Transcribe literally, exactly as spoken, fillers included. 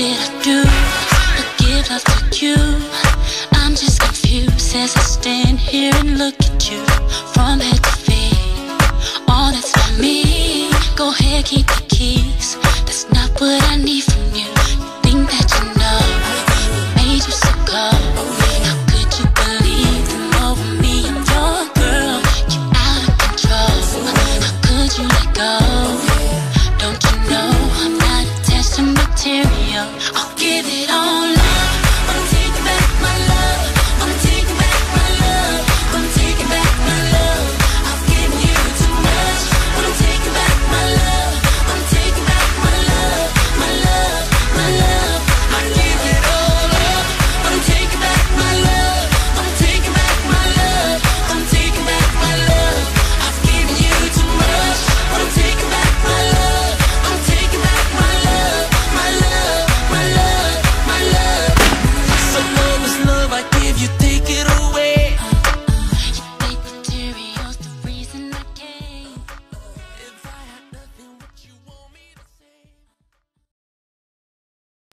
did I do to give love to you? I'm just confused as I stand here and look at you from head to feet. Oh, that's not me. Go ahead, keep the keys. That's not what I need from you. You think that you know what made you so cold? How could you believe them over me? I'm your girl. You out of control. How could you let go? Don't you know I'm not attached to material? I'll give it all